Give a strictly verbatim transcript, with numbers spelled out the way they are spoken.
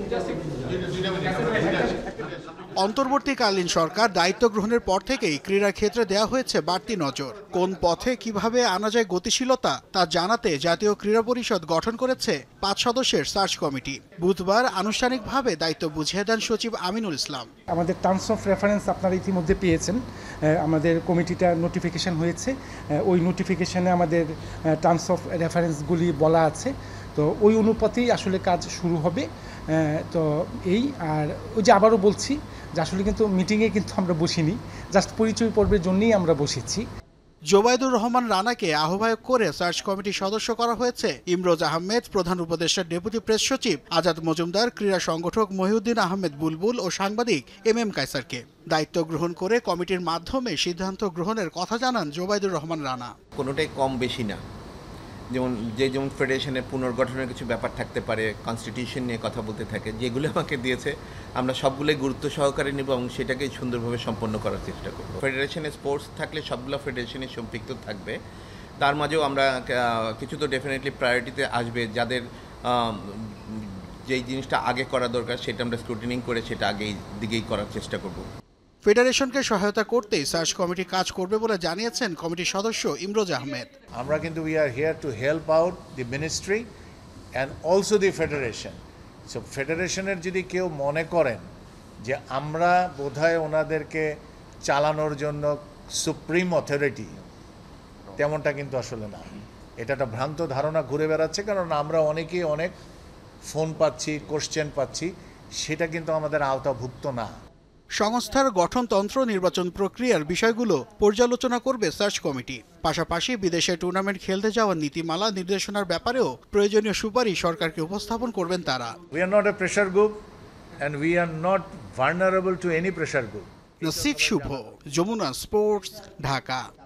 অন্তর্বর্তীকালীন সরকার দায়িত্ব গ্রহণের পর থেকেই ক্রীড়া ক্ষেত্রে দেওয়া হয়েছে বাড়তি নজর। কোন পথে কিভাবে আনা যায় গতিশীলতা তা জানাতে জাতীয় ক্রীড়া পরিষদ গঠন করেছে পাঁচ সদস্যের সার্চ কমিটি। বুধবার আনুষ্ঠানিকভাবে দায়িত্ব বুঝিয়ে দেন সচিব আমিনুল ইসলাম। আমাদের টার্মস অফ রেফারেন্স আপনারা ইতিমধ্যে পেয়েছেন। আমাদের কমিটিটা নোটিফিকেশন হয়েছে, ওই নোটিফিকেশনে আমাদের টার্মস অফ রেফারেন্সগুলি বলা আছে। তো ওই অনুপাতেই আসলে কাজ শুরু হবে। তো এই আর ওই যে আবারও বলছি যে আসলে কিন্তু মিটিংয়ে কিন্তু আমরা বসিনি, জাস্ট পরিচয় পর্বের জন্যই আমরা বসেছি। জোবাইদুর রহমান রানাকে আহ্বায়ক করে সার্চ কমিটির সদস্য করা হয়েছে ইমরোজ আহমেদ, প্রধান উপদেষ্টার ডেপুটি প্রেস সচিব আজাদ মজুমদার, ক্রীড়া সংগঠক মহিউদ্দিন আহমেদ বুলবুল ও সাংবাদিক এম এম কায়সারকে। দায়িত্ব গ্রহণ করে কমিটির মাধ্যমে সিদ্ধান্ত গ্রহণের কথা জানান জোবাইদুর রহমান রানা। কোনোটাই কম বেশি না, যেমন যে যেমন ফেডারেশনের পুনর্গঠনের কিছু ব্যাপার থাকতে পারে, কনস্টিটিউশন নিয়ে কথা বলতে থাকে, যেগুলো আমাকে দিয়েছে আমরা সবগুলোই গুরুত্ব সহকারে নেব এবং সেটাকে সুন্দরভাবে সম্পন্ন করার চেষ্টা করব। ফেডারেশনে স্পোর্টস থাকলে সবগুলো ফেডারেশনে সম্পৃক্ত থাকবে, তার মাঝেও আমরা কিছু তো ডেফিনেটলি প্রায়োরিটিতে আসবে, যাদের যেই জিনিসটা আগে করা দরকার সেটা আমরা স্ক্রুটিনিং করে সেটা আগেই দিকেই করার চেষ্টা করব। ফেডারেশনকে সহায়তা করতেই সার্চ কমিটি কাজ করবে বলে জানিয়েছেন কমিটির সদস্য ইমরোজ আহমেদ। আমরা কিন্তু we are here to help out the ministry and also the federation. So ফেডারেশনের যদি কেউ মনে করেন যে আমরা বোধহয় ওনাদেরকে চালানোর জন্য সুপ্রিম অথরিটি, তেমনটা কিন্তু আসলে না। এটা একটা ভ্রান্ত ধারণা ঘুরে বেড়াচ্ছে, কারণ আমরা অনেকেই অনেক ফোন পাচ্ছি, কোশ্চেন পাচ্ছি, সেটা কিন্তু আমাদের আওতাভুক্ত না। সংস্থার গঠনতন্ত্র, নির্বাচন প্রক্রিয়ার বিষয়গুলো পর্যালোচনা করবে সার্চ কমিটি। পাশাপাশি বিদেশে টুর্নামেন্ট খেলতে যাওয়ার নীতিমালা নির্দেশনার ব্যাপারেও প্রয়োজনীয় সুপারিশ সরকারকে উপস্থাপন করবেন তারা। We are not a pressure group and we are not vulnerable to any pressure group. Nasik Shubho, Jamuna sports, Dhaka.